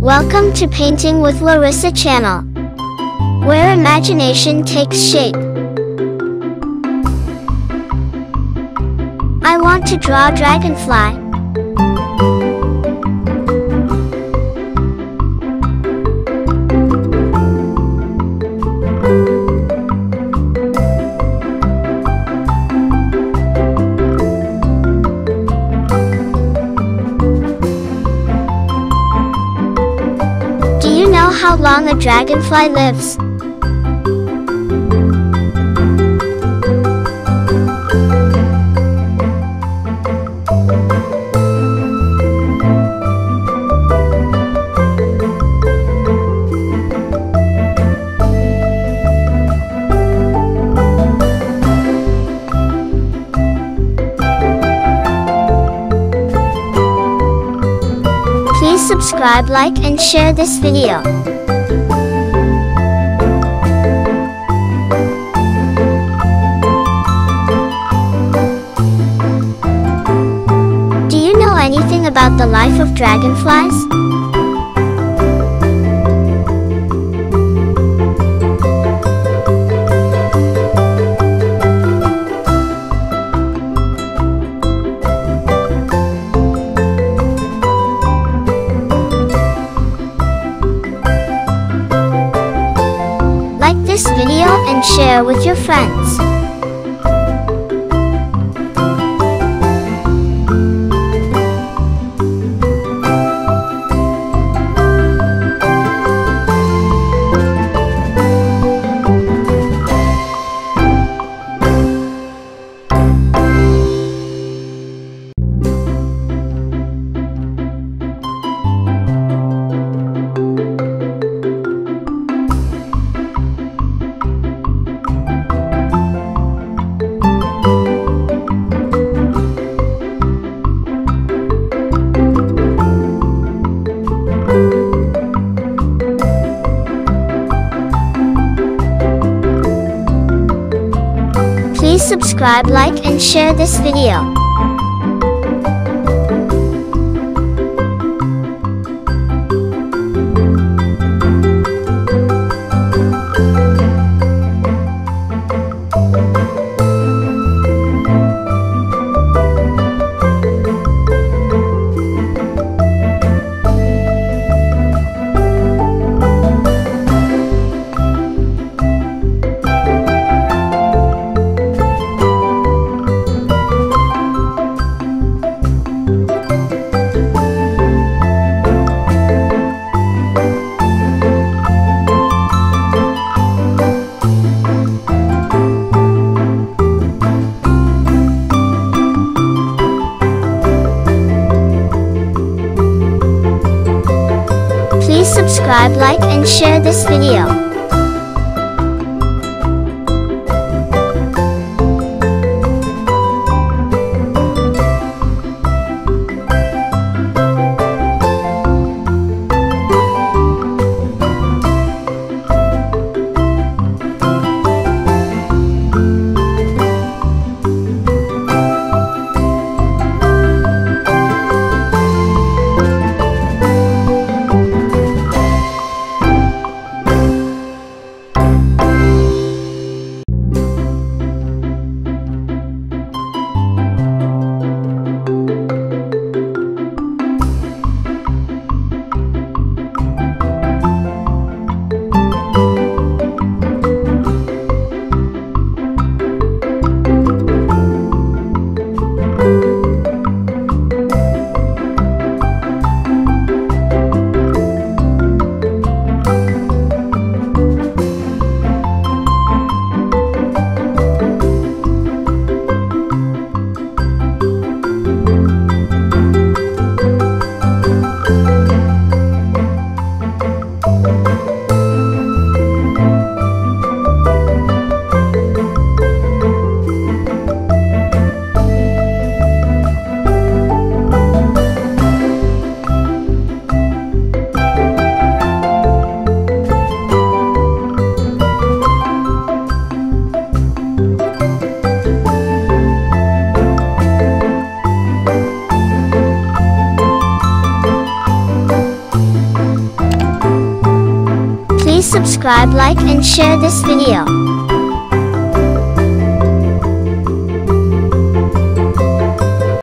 Welcome to Painting with Larisa channel, where imagination takes shape. I want to draw a dragonfly. Do you know how long a dragonfly lives? Please subscribe, like, and share this video. Do you know anything about the life of dragonflies? Like this video and share with your friends. Please subscribe, like, and share this video. Please subscribe, like, and share this video. Please subscribe, like and share this video.